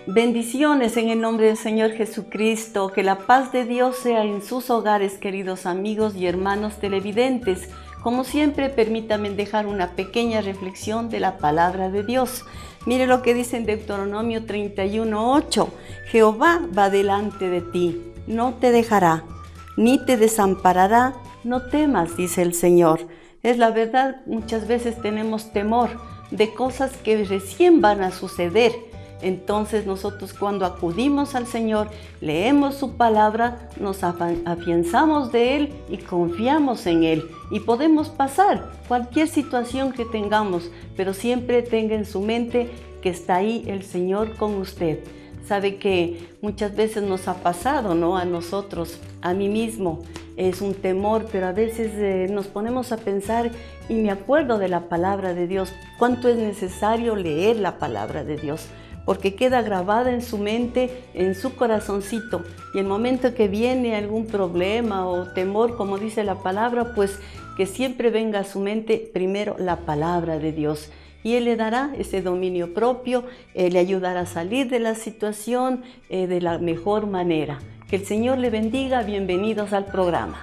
Bendiciones en el nombre del Señor Jesucristo, que la paz de Dios sea en sus hogares, queridos amigos y hermanos televidentes. Como siempre, permítanme dejar una pequeña reflexión de la palabra de Dios. Mire lo que dice en Deuteronomio 31:8. Jehová va delante de ti, no te dejará, ni te desamparará, no temas, dice el Señor. Es la verdad, muchas veces tenemos temor de cosas que recién van a suceder. Entonces nosotros cuando acudimos al Señor, leemos su palabra, nos afianzamos de Él y confiamos en Él. Y podemos pasar cualquier situación que tengamos, pero siempre tenga en su mente que está ahí el Señor con usted. Sabe que muchas veces nos ha pasado, ¿no? A nosotros, a mí mismo, es un temor, pero a veces nos ponemos a pensar y me acuerdo de la palabra de Dios. ¿Cuánto es necesario leer la palabra de Dios? Porque queda grabada en su mente, en su corazoncito. Y el momento que viene algún problema o temor, como dice la palabra, pues que siempre venga a su mente primero la palabra de Dios. Y Él le dará ese dominio propio, le ayudará a salir de la situación de la mejor manera. Que el Señor le bendiga. Bienvenidos al programa.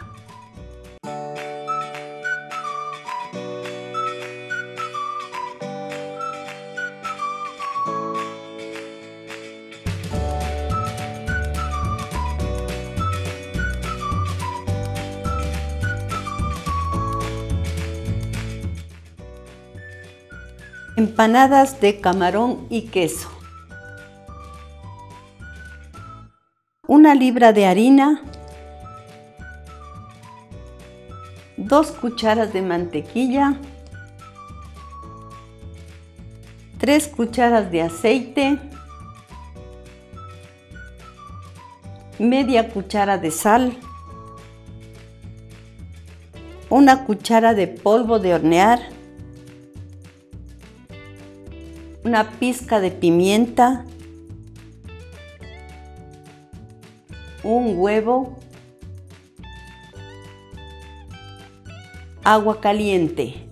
Empanadas de camarón y queso. 1 libra de harina, 2 cucharas de mantequilla, 3 cucharas de aceite, media cuchara de sal, 1 cuchara de polvo de hornear, 1 pizca de pimienta, 1 huevo, agua caliente,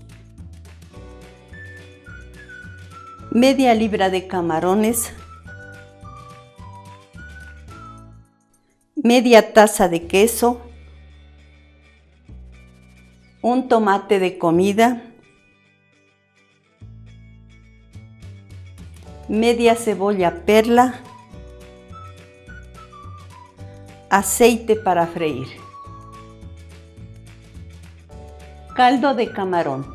media libra de camarones, media taza de queso, 1 tomate de comida, media cebolla perla, aceite para freír. Caldo de camarón.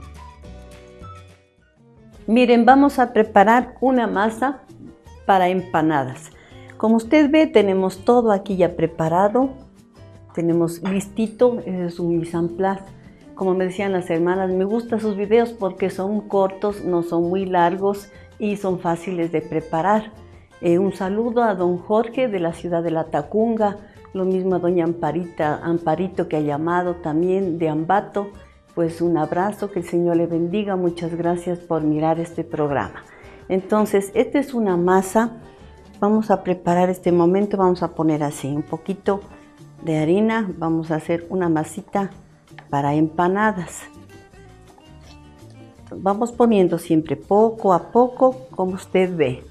Miren, vamos a preparar una masa para empanadas. Como usted ve, tenemos todo aquí ya preparado. Tenemos listito, ese es un mise en place. Como me decían las hermanas, me gustan sus videos porque son cortos, no son muy largos y son fáciles de preparar. Un saludo a don Jorge de la ciudad de La Tacunga, lo mismo a doña Amparito que ha llamado también de Ambato. Pues un abrazo, que el Señor le bendiga, muchas gracias por mirar este programa. Entonces, esta es una masa, vamos a preparar este momento, vamos a poner así un poquito de harina, vamos a hacer una masita para empanadas. Vamos poniendo siempre poco a poco, como usted ve.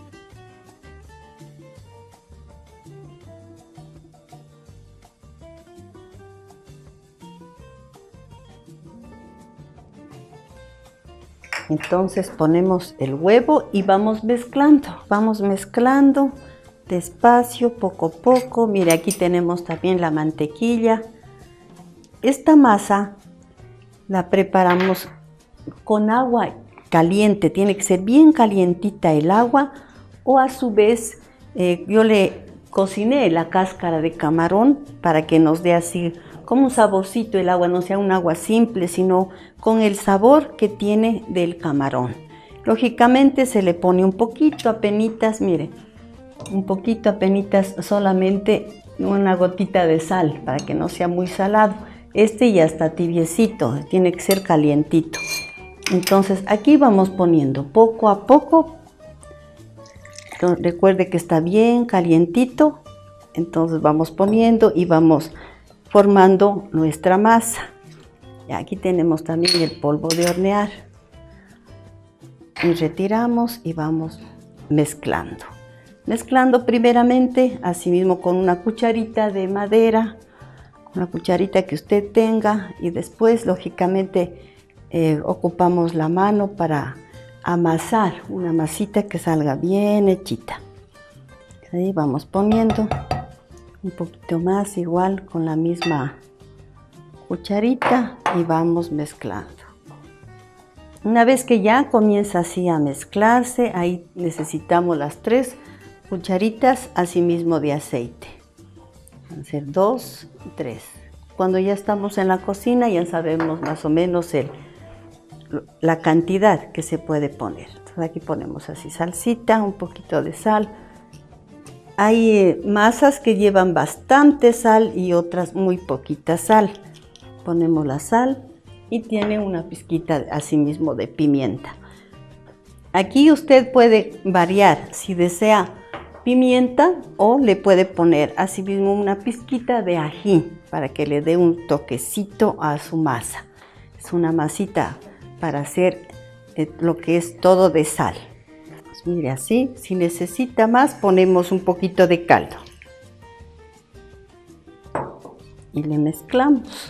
Entonces ponemos el huevo y vamos mezclando despacio, poco a poco. Mire, aquí tenemos también la mantequilla. Esta masa la preparamos con agua caliente, tiene que ser bien calientita el agua, o a su vez yo le cociné la cáscara de camarón para que nos dé así como un saborcito el agua, no sea un agua simple, sino con el sabor que tiene del camarón. Lógicamente se le pone un poquito apenitas, mire, un poquito apenitas, solamente una gotita de sal para que no sea muy salado. Este ya está tibiecito, tiene que ser calientito. Entonces aquí vamos poniendo poco a poco. Entonces, recuerde que está bien calientito, entonces vamos poniendo y vamos formando nuestra masa. Y aquí tenemos también el polvo de hornear. Y retiramos y vamos mezclando. Mezclando primeramente, asimismo con una cucharita de madera, una cucharita que usted tenga, y después lógicamente ocupamos la mano para amasar una masita que salga bien hechita. Ahí vamos poniendo un poquito más, igual con la misma cucharita, y vamos mezclando. Una vez que ya comienza así a mezclarse, ahí necesitamos las 3 cucharitas asimismo de aceite. Van a ser 2 y 3. Cuando ya estamos en la cocina ya sabemos más o menos la cantidad que se puede poner. Entonces aquí ponemos así salsita, un poquito de sal. Hay masas que llevan bastante sal y otras muy poquita sal. Ponemos la sal y tiene una pizquita asimismo de pimienta. Aquí usted puede variar si desea pimienta, o le puede poner asimismo una pizquita de ají para que le dé un toquecito a su masa. Es una masita para hacer lo que es todo de sal. Pues mire así, si necesita más ponemos un poquito de caldo y le mezclamos.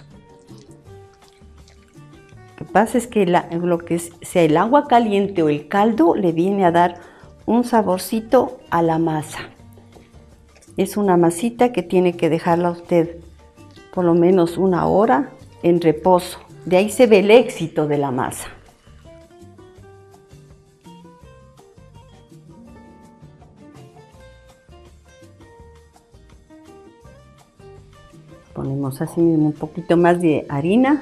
Lo que pasa es que sea el agua caliente o el caldo le viene a dar un saborcito a la masa. Es una masita que tiene que dejarla usted por lo menos 1 hora en reposo. De ahí se ve el éxito de la masa. Ponemos así un poquito más de harina.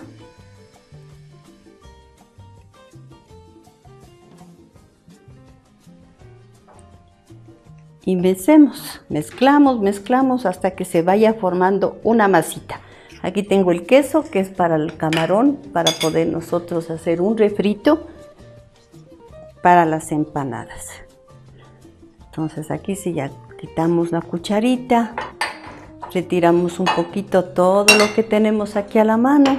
Y mezclamos hasta que se vaya formando una masita. Aquí tengo el queso, que es para el camarón, para poder nosotros hacer un refrito para las empanadas. Entonces aquí sí ya quitamos la cucharita, retiramos un poquito todo lo que tenemos aquí a la mano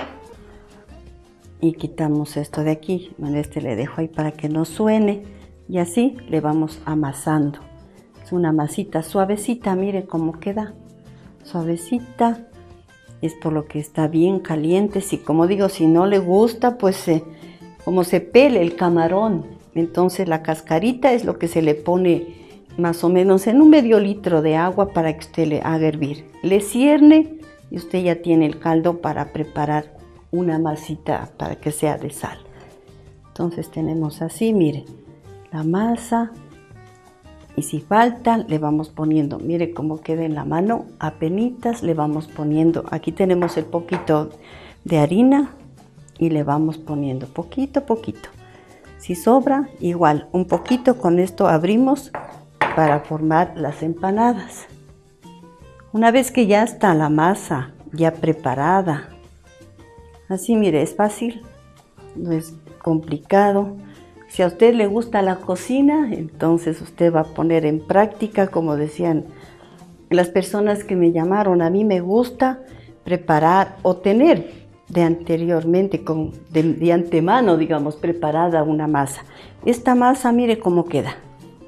y quitamos esto de aquí. Bueno, este le dejo ahí para que no suene, y así le vamos amasando. Es una masita suavecita, mire cómo queda, suavecita. Es por lo que está bien caliente. Si, como digo, si no le gusta, pues como se pele el camarón, entonces la cascarita es lo que se le pone más o menos en un medio litro de agua para que usted le haga hervir. Le cierne y usted ya tiene el caldo para preparar una masita para que sea de sal. Entonces tenemos así, mire, la masa. Y si falta, le vamos poniendo, mire cómo queda en la mano, apenitas le vamos poniendo. Aquí tenemos el poquito de harina y le vamos poniendo poquito a poquito. Si sobra, igual, un poquito, con esto abrimos para formar las empanadas. Una vez que ya está la masa ya preparada, así mire, es fácil, no es complicado. Si a usted le gusta la cocina, entonces usted va a poner en práctica, como decían las personas que me llamaron. A mí me gusta preparar o tener de anteriormente, de antemano, digamos, preparada una masa. Esta masa, mire cómo queda.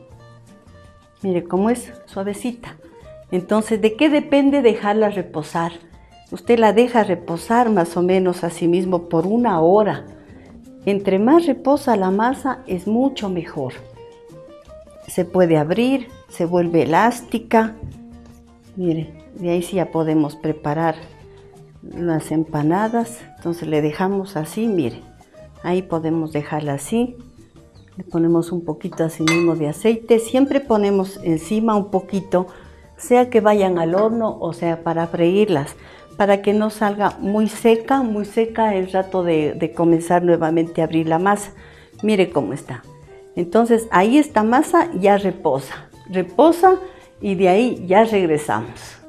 Mire cómo es suavecita. Entonces, ¿de qué depende dejarla reposar? Usted la deja reposar más o menos así mismo por 1 hora. Entre más reposa la masa es mucho mejor. Se puede abrir, se vuelve elástica. Mire, de ahí sí ya podemos preparar las empanadas. Entonces le dejamos así, mire. Ahí podemos dejarla así. Le ponemos un poquito así mismo de aceite. Siempre ponemos encima un poquito, sea que vayan al horno o sea para freírlas, para que no salga muy seca el rato de comenzar nuevamente a abrir la masa. Mire cómo está. Entonces ahí esta masa ya reposa y de ahí ya regresamos.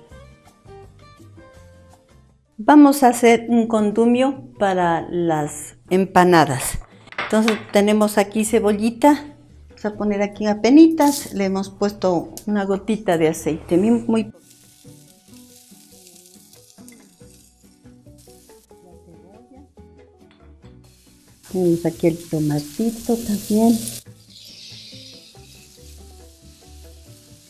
Vamos a hacer un condimento para las empanadas. Entonces tenemos aquí cebollita, vamos a poner aquí apenitas, le hemos puesto una gotita de aceite, muy tenemos aquí el tomatito también.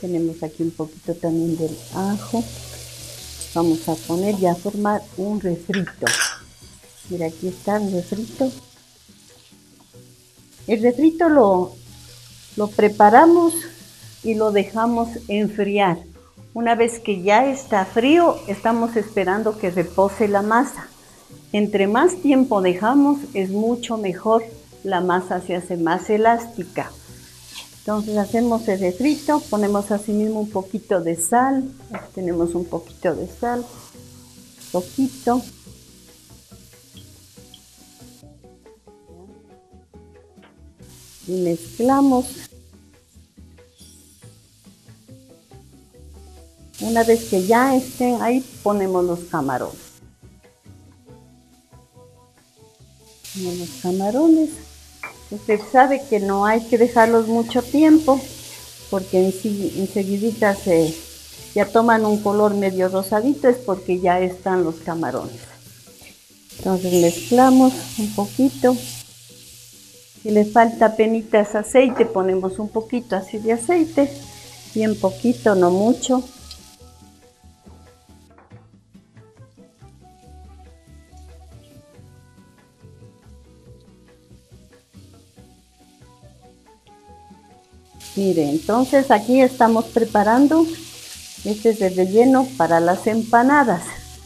Tenemos aquí un poquito también del ajo. Vamos a poner y a formar un refrito. Mira, aquí está el refrito. El refrito lo preparamos y lo dejamos enfriar. Una vez que ya está frío, estamos esperando que repose la masa. Entre más tiempo dejamos, es mucho mejor. La masa se hace más elástica. Entonces hacemos el refrito, ponemos así mismo un poquito de sal. Aquí tenemos un poquito de sal, poquito. Y mezclamos. Una vez que ya estén ahí, ponemos los camarones. Los camarones, usted sabe que no hay que dejarlos mucho tiempo porque enseguidita ya toman un color medio rosadito, es porque ya están los camarones. Entonces mezclamos un poquito. Si le falta penitas aceite, ponemos un poquito así de aceite, bien poquito, no mucho. Mire, entonces aquí estamos preparando, este es el relleno para las empanadas.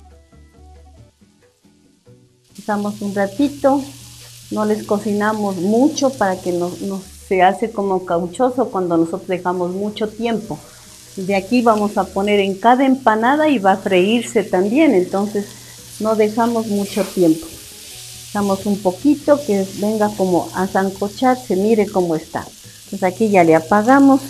Dejamos un ratito, no les cocinamos mucho para que no se hace como cauchoso cuando nosotros dejamos mucho tiempo. De aquí vamos a poner en cada empanada y va a freírse también, entonces no dejamos mucho tiempo. Dejamos un poquito que venga como a sancocharse, mire cómo está. Entonces aquí ya le apagamos,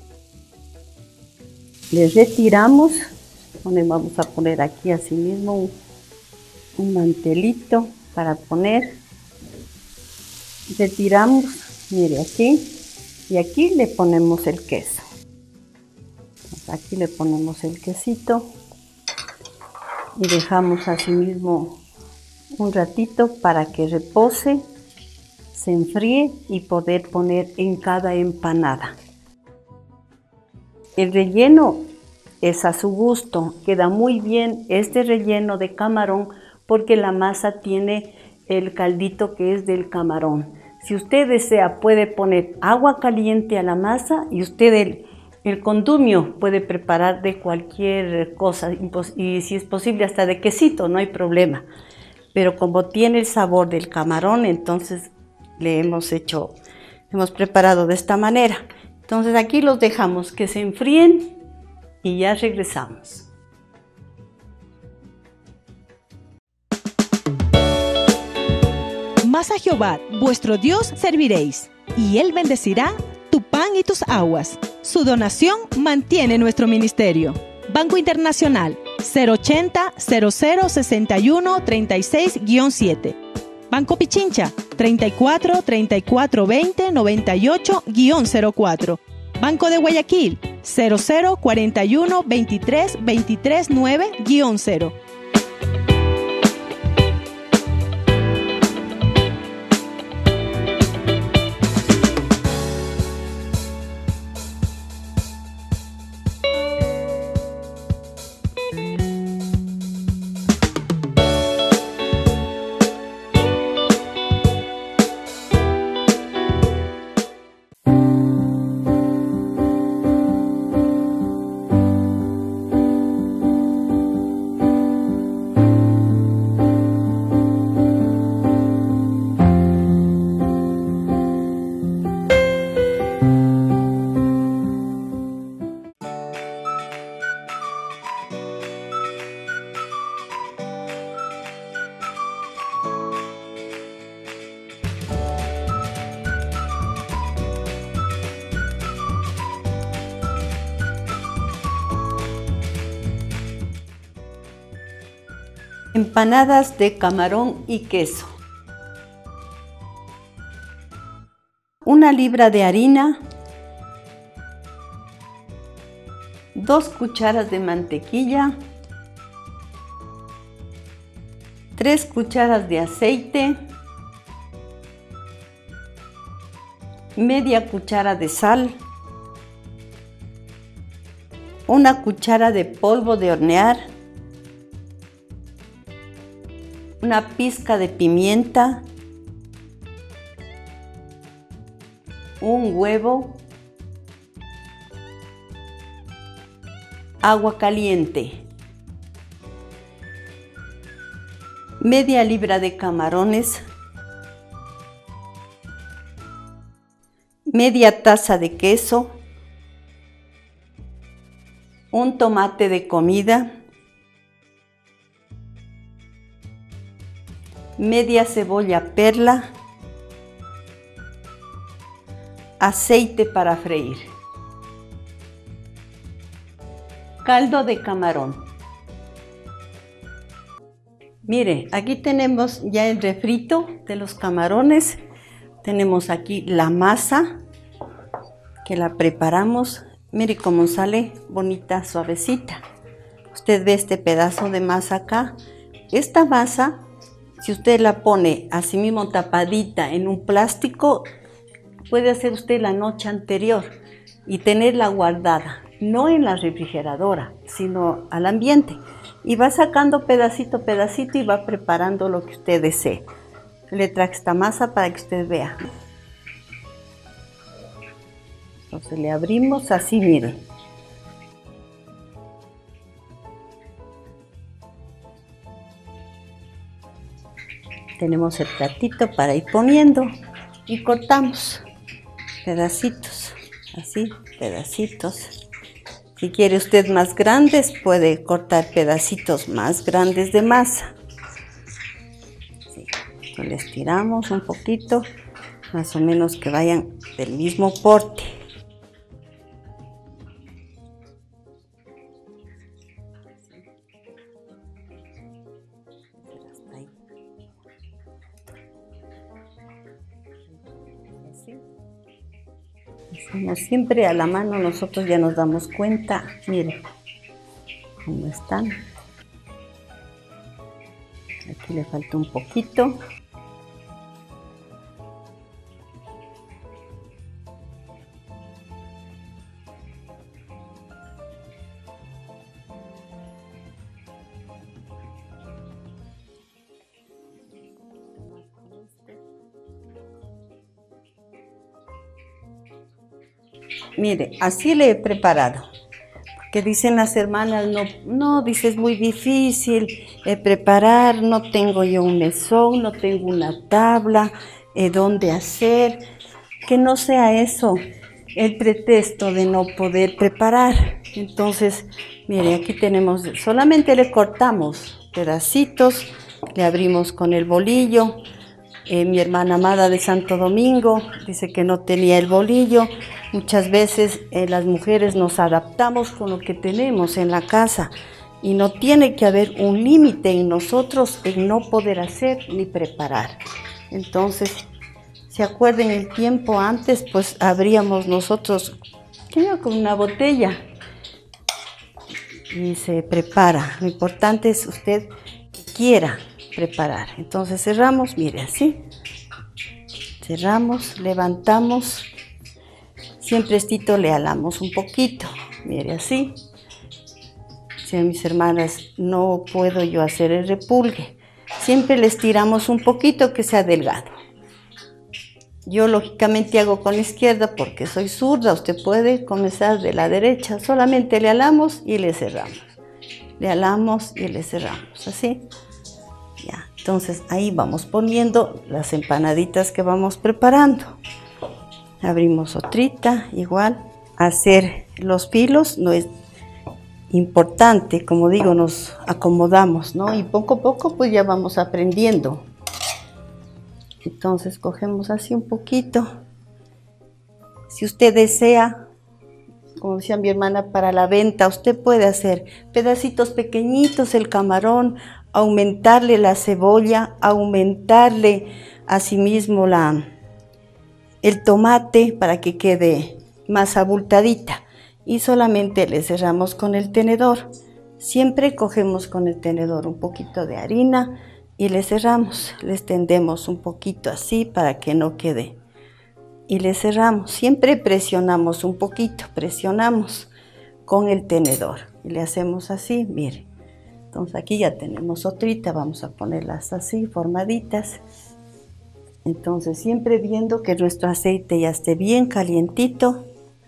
le retiramos, vamos a poner aquí así mismo un mantelito para poner, retiramos, mire aquí, y aquí le ponemos el queso. Entonces aquí le ponemos el quesito y dejamos así mismo un ratito para que repose, se enfríe y poder poner en cada empanada. El relleno es a su gusto, queda muy bien este relleno de camarón porque la masa tiene el caldito que es del camarón. Si usted desea puede poner agua caliente a la masa y usted el condumio puede preparar de cualquier cosa y si es posible hasta de quesito, no hay problema. Pero como tiene el sabor del camarón, entonces le hemos preparado de esta manera. Entonces aquí los dejamos que se enfríen y ya regresamos. Mas a Jehová, vuestro Dios, serviréis, y Él bendecirá tu pan y tus aguas. Su donación mantiene nuestro ministerio. Banco Internacional 080 00 61 36-7. Banco Pichincha 34 34 20 98-04. Banco de Guayaquil 00 41 23 23 9-0. Empanadas de camarón y queso. 1 libra de harina, 2 cucharas de mantequilla, 3 cucharas de aceite, media cuchara de sal, una cuchara de polvo de hornear, una pizca de pimienta, un huevo, agua caliente, media libra de camarones, media taza de queso, un tomate de comida, media cebolla perla, aceite para freír, caldo de camarón. Mire, aquí tenemos ya el refrito de los camarones. Tenemos aquí la masa que la preparamos. Mire cómo sale bonita, suavecita. Usted ve este pedazo de masa acá. Esta masa, si usted la pone así mismo tapadita en un plástico, puede hacer usted la noche anterior y tenerla guardada, no en la refrigeradora, sino al ambiente. Y va sacando pedacito a pedacito y va preparando lo que usted desee. Le traje esta masa para que usted vea. Entonces le abrimos así, mire. Tenemos el platito para ir poniendo y cortamos pedacitos, así, pedacitos. Si quiere usted más grandes, puede cortar pedacitos más grandes de masa. Sí. Le estiramos un poquito, más o menos que vayan del mismo porte. Como siempre a la mano, nosotros ya nos damos cuenta, miren cómo están. Aquí le falta un poquito. Mire, así le he preparado, porque dicen las hermanas, no, dice, es muy difícil preparar, no tengo yo un mesón, no tengo una tabla, dónde hacer, que no sea eso el pretexto de no poder preparar. Entonces, mire, aquí tenemos, solamente le cortamos pedacitos, le abrimos con el bolillo. Mi hermana amada de Santo Domingo dice que no tenía el bolillo. Muchas veces las mujeres nos adaptamos con lo que tenemos en la casa y no tiene que haber un límite en nosotros en no poder hacer ni preparar. Entonces, ¿se acuerdan el tiempo antes? Pues abríamos nosotros con una botella y se prepara. Lo importante es usted que quiera preparar. Entonces cerramos, mire, así. Cerramos, levantamos. Siempre le alamos un poquito, mire así. Si a mis hermanas no puedo yo hacer el repulgue, siempre les tiramos un poquito que sea delgado. Yo lógicamente hago con la izquierda porque soy zurda, usted puede comenzar de la derecha, solamente le alamos y le cerramos. Le alamos y le cerramos, así. Ya, entonces ahí vamos poniendo las empanaditas que vamos preparando. Abrimos otrita, igual. Hacer los filos no es importante, como digo, nos acomodamos, ¿no? Y poco a poco pues ya vamos aprendiendo. Entonces cogemos así un poquito. Si usted desea, como decía mi hermana, para la venta, usted puede hacer pedacitos pequeñitos el camarón, aumentarle la cebolla, aumentarle asimismo el tomate para que quede más abultadita. Y solamente le cerramos con el tenedor. Siempre cogemos con el tenedor un poquito de harina y le cerramos, le extendemos un poquito así para que no quede. Y le cerramos, siempre presionamos un poquito, presionamos con el tenedor. Y le hacemos así, mire. Entonces aquí ya tenemos otrita, vamos a ponerlas así, formaditas. Entonces siempre viendo que nuestro aceite ya esté bien calientito.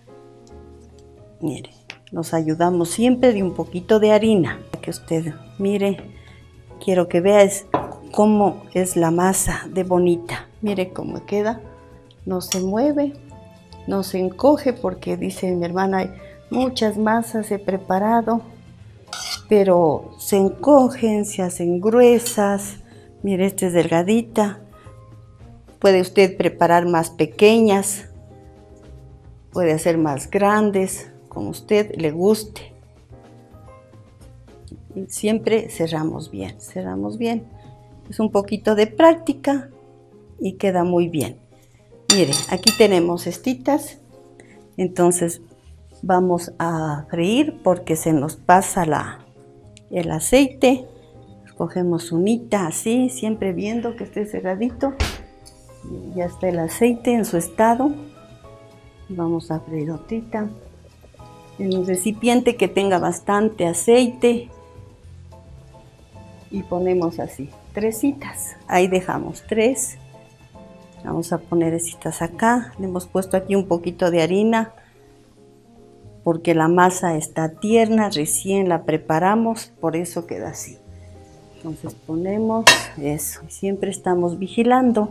Mire, nos ayudamos siempre de un poquito de harina. Para que usted mire, quiero que vea cómo es la masa de bonita. Mire cómo queda, no se mueve, no se encoge, porque dice mi hermana, hay muchas masas he preparado, pero se encogen, se hacen gruesas. Mire, esta es delgadita. Puede usted preparar más pequeñas, puede hacer más grandes, como usted le guste. Y siempre cerramos bien, cerramos bien. Es un poquito de práctica y queda muy bien. Mire, aquí tenemos estitas, entonces vamos a freír porque se nos pasa el aceite. Cogemos unita así, siempre viendo que esté cerradito. Ya está el aceite en su estado. Vamos a freír otrita en un recipiente que tenga bastante aceite y ponemos así 3 citas. Ahí dejamos 3. Vamos a poner citas acá. Le hemos puesto aquí un poquito de harina porque la masa está tierna, recién la preparamos, por eso queda así. Entonces ponemos eso. Siempre estamos vigilando.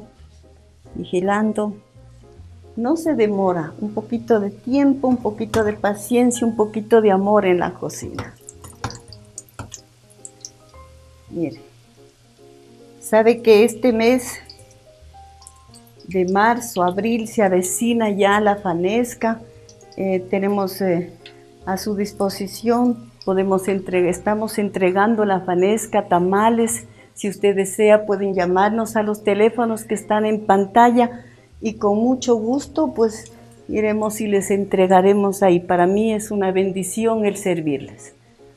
No se demora, un poquito de tiempo, un poquito de paciencia, un poquito de amor en la cocina. Mire, sabe que este mes de marzo, abril se avecina ya la fanesca. Tenemos a su disposición, estamos entregando la fanesca, tamales. Si usted desea, pueden llamarnos a los teléfonos que están en pantalla y con mucho gusto pues iremos y les entregaremos ahí. Para mí es una bendición el servirles.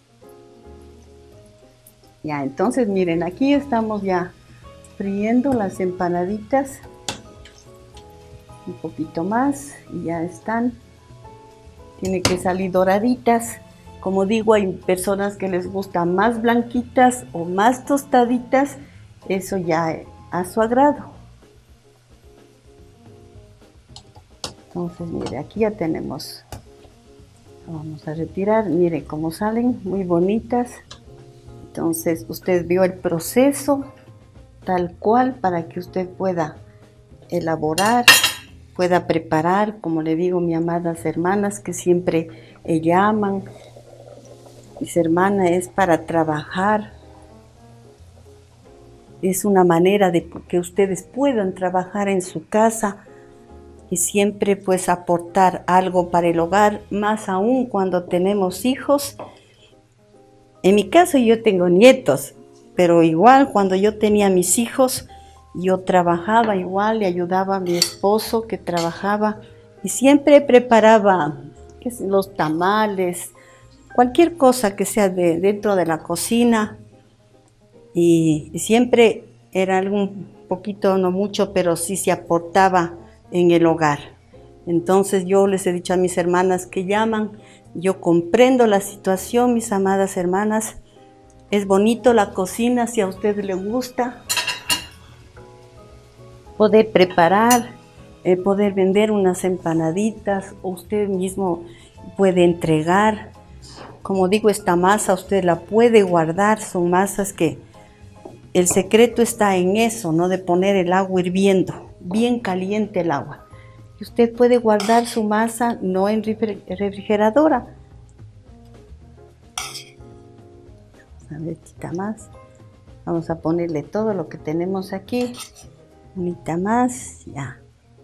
Ya, entonces miren, aquí estamos ya friendo las empanaditas. Un poquito más y ya están. Tiene que salir doraditas. Como digo, hay personas que les gustan más blanquitas o más tostaditas. Eso ya a su agrado. Entonces, mire, aquí ya tenemos. Vamos a retirar. Mire cómo salen, muy bonitas. Entonces, usted vio el proceso tal cual para que usted pueda elaborar, pueda preparar, como le digo, mis amadas hermanas que siempre llaman. Mis hermanas, es para trabajar, es una manera de que ustedes puedan trabajar en su casa y siempre pues aportar algo para el hogar, más aún cuando tenemos hijos. En mi caso yo tengo nietos, pero igual cuando yo tenía mis hijos, yo trabajaba igual, le ayudaba a mi esposo que trabajaba y siempre preparaba los tamales, cualquier cosa que sea dentro de la cocina, y siempre era algún poquito, no mucho, pero sí se aportaba en el hogar. Entonces yo les he dicho a mis hermanas que llaman, yo comprendo la situación, mis amadas hermanas, es bonito la cocina si a usted le gusta, poder preparar, poder vender unas empanaditas, o usted mismo puede entregar. Como digo, esta masa usted la puede guardar, son masas que el secreto está en eso, ¿no? De poner el agua hirviendo, bien caliente el agua. Y usted puede guardar su masa no en refrigeradora. A ver, quita más. Vamos a ponerle todo lo que tenemos aquí. Unita más, ya.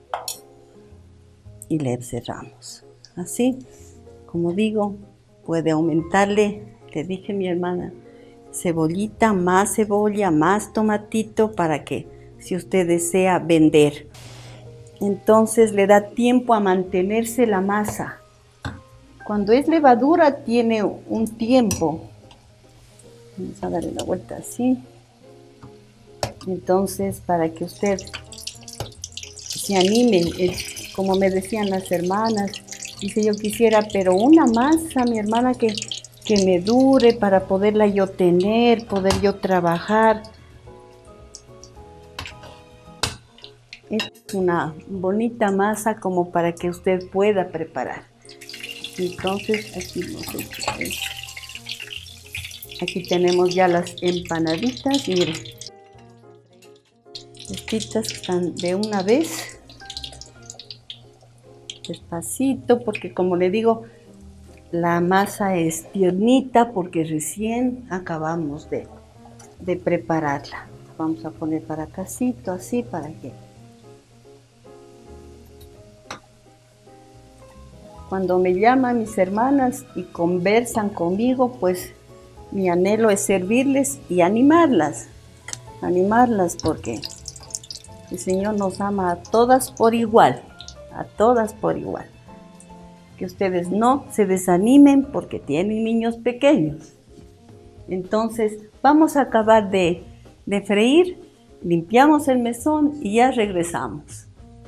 Y le cerramos. Así, como digo, puede aumentarle, le dije a mi hermana, cebollita, más cebolla, más tomatito para que si usted desea vender. Entonces le da tiempo a mantenerse la masa. Cuando es levadura tiene un tiempo. Vamos a darle la vuelta así. Entonces para que usted se anime, como me decían las hermanas, Dice, yo quisiera, pero una masa, mi hermana, que me dure para poderla yo tener, poder yo trabajar. Es una bonita masa como para que usted pueda preparar. Entonces, aquí tenemos ya las empanaditas, miren. Estas que están de una vez. Despacito, porque como le digo, la masa es tiernita porque recién acabamos de prepararla. Vamos a poner para acácito, así, para que cuando me llaman mis hermanas y conversan conmigo, pues mi anhelo es servirles y animarlas porque el Señor nos ama a todas por igual, a todas por igual. Que ustedes no se desanimen porque tienen niños pequeños. Entonces vamos a acabar de freír, limpiamos el mesón y ya regresamos.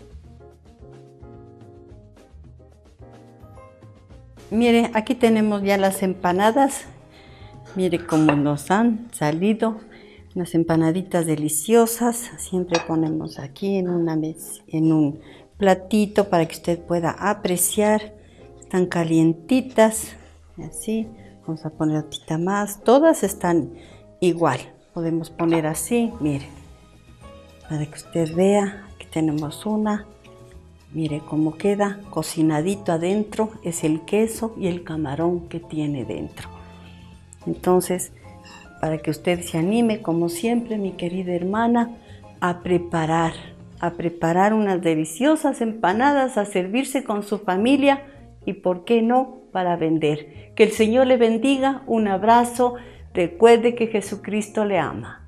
Mire, aquí tenemos ya las empanadas. Mire cómo nos han salido unas empanaditas deliciosas. Siempre ponemos aquí en un platito para que usted pueda apreciar. Están calientitas, así. Vamos a poner otra más. Todas están igual. Podemos poner así, mire, para que usted vea. Aquí tenemos una. Mire cómo queda cocinadito adentro, es el queso y el camarón que tiene dentro. Entonces, para que usted se anime, como siempre, mi querida hermana, a preparar unas deliciosas empanadas, a servirse con su familia y, ¿por qué no?, para vender. Que el Señor le bendiga, un abrazo, recuerde que Jesucristo le ama.